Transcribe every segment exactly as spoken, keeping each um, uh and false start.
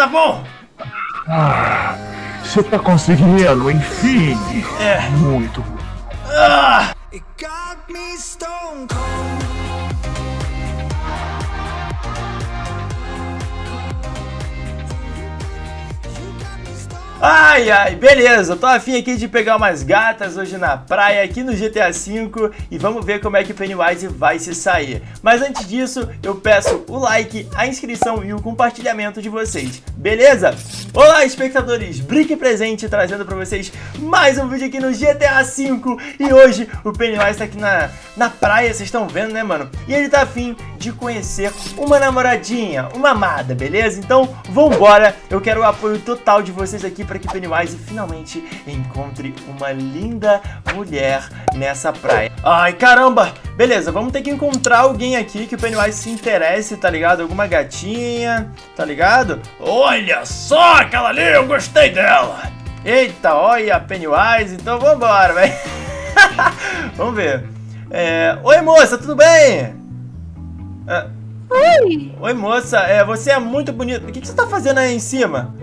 tá bom? Ah, você tá conseguindo, enfim. É. Muito. Ah! Ai, ai, beleza, tô afim aqui de pegar umas gatas hoje na praia aqui no G T A cinco e vamos ver como é que o Pennywise vai se sair. Mas antes disso, eu peço o like, a inscrição e o compartilhamento de vocês, beleza? Olá, espectadores, Brick presente trazendo pra vocês mais um vídeo aqui no G T A cinco e hoje o Pennywise tá aqui na, na praia, vocês estão vendo, né, mano? E ele tá afim de conhecer uma namoradinha, uma amada, beleza? Então, vambora, eu quero o apoio total de vocês aqui para que Pennywise finalmente encontre uma linda mulher nessa praia. Ai, caramba! Beleza, vamos ter que encontrar alguém aqui que o Pennywise se interesse, tá ligado? Alguma gatinha, tá ligado? Olha só aquela ali, eu gostei dela! Eita, olha a Pennywise, então vambora, velho! Vamos ver. É... Oi, moça, tudo bem? É... Oi! Oi, moça, é, você é muito bonita. O que, que você tá fazendo aí em cima?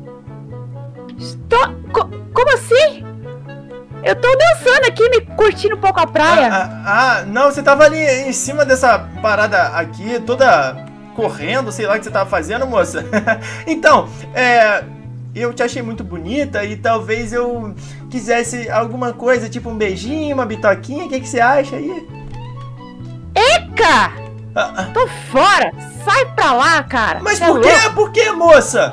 Estou... Co como assim? Eu tô dançando aqui, me curtindo um pouco a praia. Ah, ah, ah, não, você tava ali em cima dessa parada aqui, toda correndo, sei lá o que você tava fazendo, moça. Então, é... eu te achei muito bonita e talvez eu quisesse alguma coisa, tipo um beijinho, uma bitoquinha. O que, que você acha aí? Eca! Ah, ah. Tô fora! Sai pra lá, cara! Mas Cê por é quê? louco? Por quê, moça?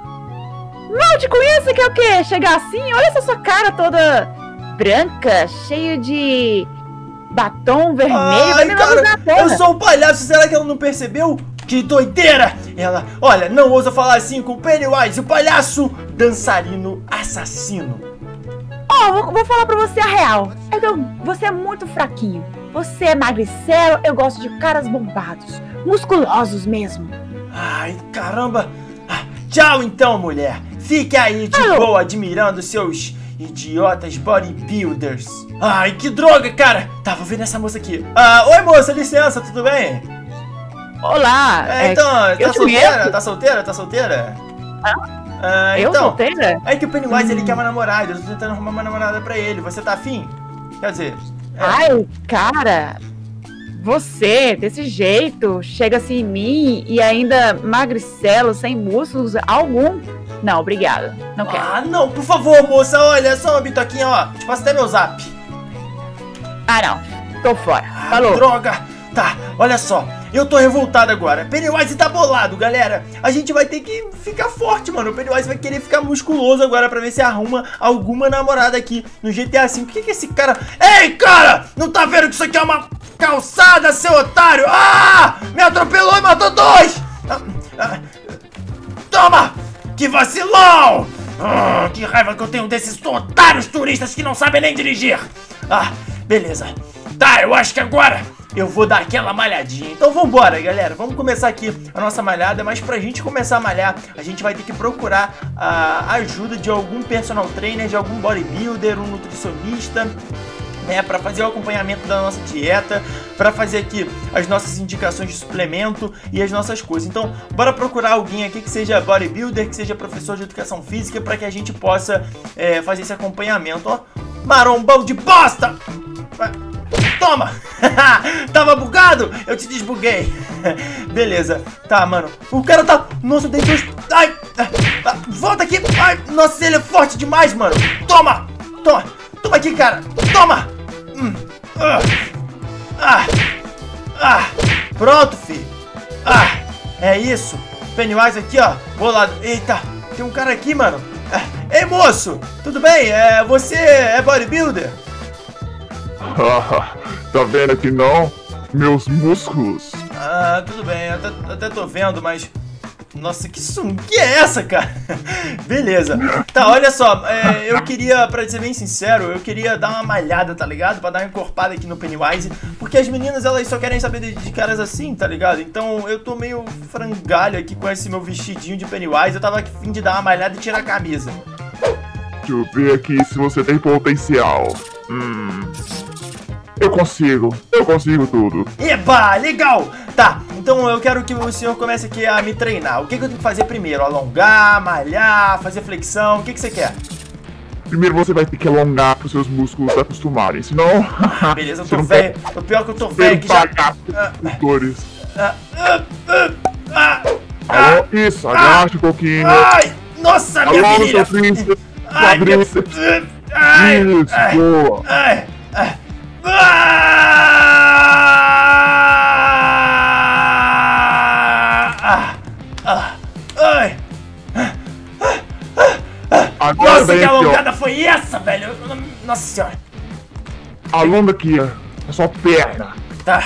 Não te conheço, que é o quê? Chegar assim? Olha essa sua cara toda branca, cheio de batom vermelho. Ai, Vai me cara, lambuzar toda. eu sou um palhaço, será que ela não percebeu? Que doideira! Ela, olha, não ousa falar assim com o Pennywise, o palhaço dançarino assassino. Ó, oh, vou, vou falar pra você a real. É que eu, você é muito fraquinho. Você é magricelo, eu gosto de caras bombados, musculosos mesmo. Ai, caramba! Ah, tchau então, mulher! Fique aí de Alô. boa admirando seus idiotas bodybuilders. Ai, que droga, cara! Tá, vou ver nessa moça aqui. Ah, oi, moça, licença, tudo bem? Olá! É, então, eu tá te solteira? conheço. Tá solteira? Tá solteira? Ah, Eu então, solteira? é que o Pennywise, Hum. ele quer uma namorada, eu tô tentando arrumar uma namorada pra ele. Você tá afim? Quer dizer... é. Ai, cara, você, desse jeito, chega assim em mim e ainda magricelo, sem músculos algum. Não, obrigada, não quero. Ah, não, por favor, moça, olha, é só uma bitoquinha, ó. Te passo até meu zap. Ah, não, tô fora. Ah, Falou. droga! Tá, olha só, eu tô revoltado agora. Pennywise tá bolado, galera. A gente vai ter que ficar forte, mano. O Pennywise vai querer ficar musculoso agora pra ver se arruma alguma namorada aqui no G T A cinco. O que que esse cara... Ei, cara! Não tá vendo que isso aqui é uma calçada, seu otário? Ah! Me atropelou e matou dois! Ah, ah, toma! Que vacilão! Ah, que raiva que eu tenho desses otários turistas que não sabem nem dirigir. Ah, beleza. Tá, eu acho que agora eu vou dar aquela malhadinha. Então vambora, galera. Vamos começar aqui a nossa malhada. Mas pra gente começar a malhar, a gente vai ter que procurar a ajuda de algum personal trainer, de algum bodybuilder, um nutricionista, né, pra fazer o acompanhamento da nossa dieta, pra fazer aqui as nossas indicações de suplemento e as nossas coisas. Então, bora procurar alguém aqui que seja bodybuilder, que seja professor de educação física, pra que a gente possa é, fazer esse acompanhamento. Ó, marombão de bosta! Toma! Tava bugado? Eu te desbuguei. Beleza. Tá, mano. O cara tá... Nossa, dei dois... Ai! Ah, volta aqui! Ai! Nossa, ele é forte demais, mano! Toma! Toma! Toma aqui, cara! Toma! Hum. Ah. Ah. Ah. Pronto, filho! Ah! É isso! Pennywise aqui, ó! Bolado! Eita! Tem um cara aqui, mano! Ah. Ei, moço! Tudo bem? É, você é bodybuilder? Tá vendo que não? Meus músculos. Ah, tudo bem, até, até tô vendo, mas... Nossa, que sunga é essa, cara? Beleza. Tá, olha só, é, eu queria, pra ser bem sincero, eu queria dar uma malhada, tá ligado? Pra dar uma encorpada aqui no Pennywise, porque as meninas, elas só querem saber de, de caras assim, tá ligado? Então eu tô meio frangalho aqui com esse meu vestidinho de Pennywise, eu tava a fim de dar uma malhada e tirar a camisa. Deixa eu ver aqui se você tem potencial. Hum... Eu consigo, eu consigo tudo. Eba, legal! Tá, Então eu quero que o senhor comece aqui a me treinar. O que, que eu tenho que fazer primeiro? Alongar, malhar, fazer flexão? O que, que você quer? Primeiro você vai ter que alongar para os seus músculos se acostumarem, senão... Beleza, eu tô velho. O pior é que eu tô velho que já... Dores. Ah, ah, ah, ah, ah, isso, agacha um pouquinho. Ai, nossa, minha alonga virilha. seu tríceps, Ai, minha... quadríceps. Ai, Isso, ai, boa. ai, ai. Ah, ah, ai. Agora Nossa, vem que aqui, alongada ó. foi essa, velho? Nossa senhora. Alonga aqui, ó. A sua perna. Tá.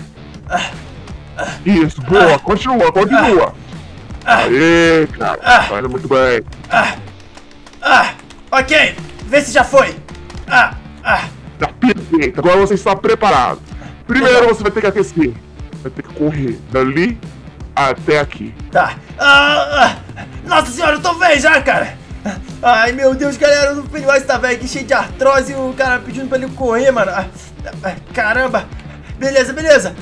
Isso, boa. Continua, continua. Aê, cara. Ah. Tá indo muito bem. Ah, ah, ok. Vê se já foi. Ah, ah. Tá perfeito. Agora você está preparado. Primeiro você vai ter que aquecer. Vai ter que correr dali até aqui. Tá. Ah, ah. Nossa senhora, eu tô velho já, cara. Ai, meu Deus, galera, o Pennywise tá velho aqui, cheio de artrose, e o cara pedindo pra ele correr, mano. Ah, ah, caramba. Beleza, beleza.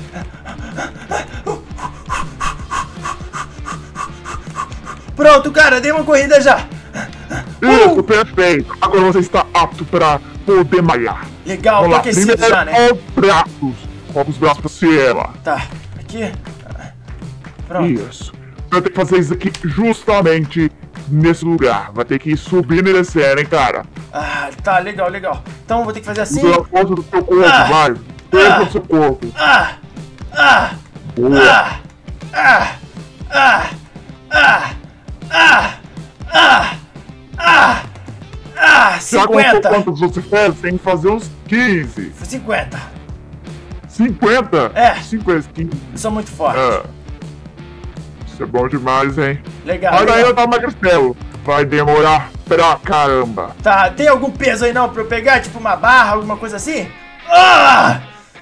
Pronto, cara, dei uma corrida já. Isso, perfeito. Agora você está apto para poder malhar. Legal, Vamos tô lá. aquecido Primeiro, já, né? os braços. Coloca os braços pra cima. Tá, aqui. Pronto. Isso. Você vai ter que fazer isso aqui justamente nesse lugar. Vai ter que ir subindo e descendo, hein, cara. Ah, tá, legal, legal. Então eu vou ter que fazer assim. Usa a força do seu corpo, Ah. vai. Pega o seu corpo. Ah, ah, Boa. ah, ah, ah, ah, ah, ah, ah, ah, Já contou cinquenta. quantos você fez? Tem que fazer uns quinze. cinquenta. cinquenta? É. cinquenta, quinze. Eu sou muito forte. É. Isso é bom demais, hein? Legal, Mas legal. ainda tá magricelo. Vai demorar pra caramba. Tá, tem algum peso aí não pra eu pegar? Tipo uma barra, alguma coisa assim? Ah!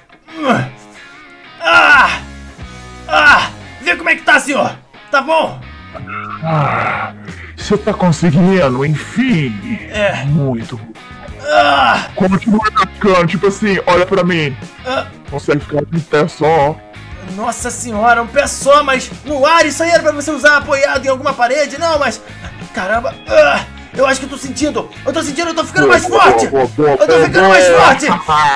Ah! Ah! Vê como é que tá, senhor? Tá bom? Ah, você tá conseguindo, enfim. É. Muito. Ah! Continua atacando, tipo assim, olha pra mim. Ah! Consegue ficar de pé só. Nossa senhora, um pé só, mas no ar, isso aí era pra você usar apoiado em alguma parede? Não, mas... Caramba, ah, eu acho que eu tô sentindo, eu tô sentindo, eu tô ficando mais Boa, forte! boa, boa, Eu tô boa, ficando boa. mais forte!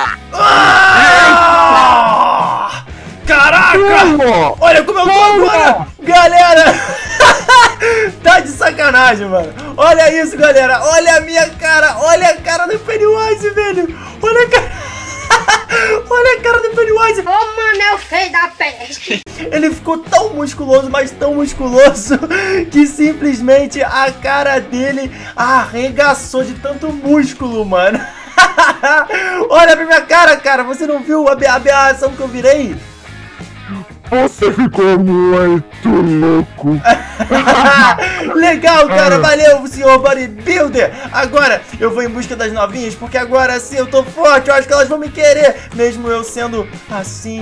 Ah! Caraca! Boa. Olha como eu tô agora! Galera! Tá de sacanagem, mano! Olha isso, galera! Olha a minha cara! Olha a cara do Pennywise, velho! Olha a cara... Olha a cara do Pennywise! Ô, mano, é o feio da peste! Ele ficou tão musculoso, mas tão musculoso, que simplesmente a cara dele arregaçou de tanto músculo, mano. Olha pra minha cara, cara. Você não viu a, a, a ação que eu virei? Você ficou muito louco. Legal, cara. Valeu, senhor bodybuilder. Agora eu vou em busca das novinhas, porque agora sim eu tô forte. Eu acho que elas vão me querer, mesmo eu sendo assim.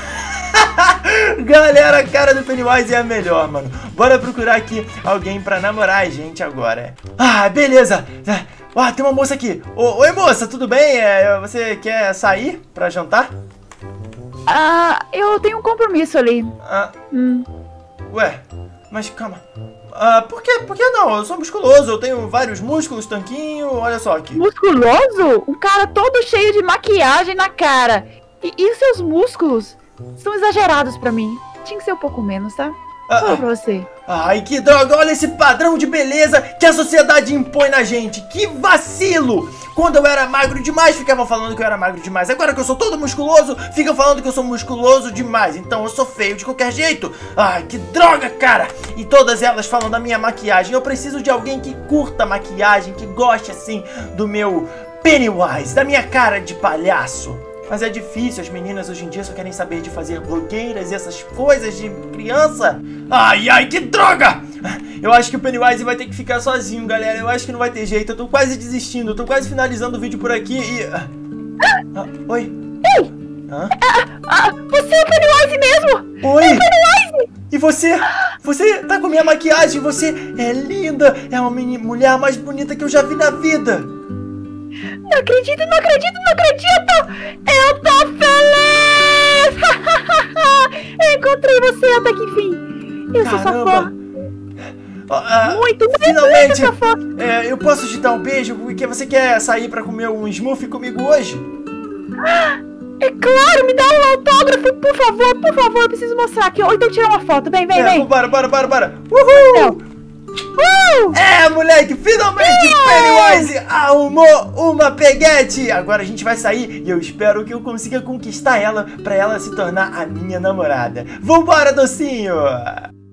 Galera, a cara do Pennywise é a melhor, mano. Bora procurar aqui alguém pra namorar a gente agora. Ah, beleza. Ah, tem uma moça aqui. Ô, oi, moça, tudo bem? É, você quer sair pra jantar? Ah, eu tenho um compromisso ali. Ah, Hum. ué, mas calma. Ah, por que, por que não? Eu sou musculoso, eu tenho vários músculos, tanquinho, olha só aqui. Musculoso? Um cara todo cheio de maquiagem na cara. E, e seus músculos são exagerados pra mim. Tinha que ser um pouco menos, tá? Ah, Fala ah. pra você. Ai, que droga, olha esse padrão de beleza que a sociedade impõe na gente. Que vacilo! Quando eu era magro demais, ficavam falando que eu era magro demais. Agora que eu sou todo musculoso, ficam falando que eu sou musculoso demais. Então eu sou feio de qualquer jeito. Ai, que droga, cara! E todas elas falam da minha maquiagem. Eu preciso de alguém que curta maquiagem, que goste, assim, do meu Pennywise, da minha cara de palhaço. Mas é difícil, as meninas hoje em dia só querem saber de fazer blogueiras e essas coisas de criança. Ai, ai, que droga! Eu acho que o Pennywise vai ter que ficar sozinho, galera. Eu acho que não vai ter jeito. Eu tô quase desistindo, eu tô quase finalizando o vídeo por aqui e... Ah, oi? Ei! Hã? Ah, você é o Pennywise mesmo! Oi! É o Pennywise! E você? Você tá com minha maquiagem, você é linda, é uma meni- mulher mais bonita que eu já vi na vida. Não acredito, não acredito, não acredito! Eu tô feliz! Eu encontrei você Eu sou sua fã. Ó, ah, Muito, muito, finalmente, muito sua fã. é, eu posso te dar um beijo porque você quer sair pra comer um smoothie comigo hoje? É claro, me dá um autógrafo, por favor, por favor, eu preciso mostrar aqui. Ou então tirar uma foto, vem, vem, É, vem. bora, bora, bora, bora. Uhul! Uh! É, moleque, finalmente Pennywise arrumou uma peguete. Agora a gente vai sair e eu espero que eu consiga conquistar ela pra ela se tornar a minha namorada. Vambora, docinho!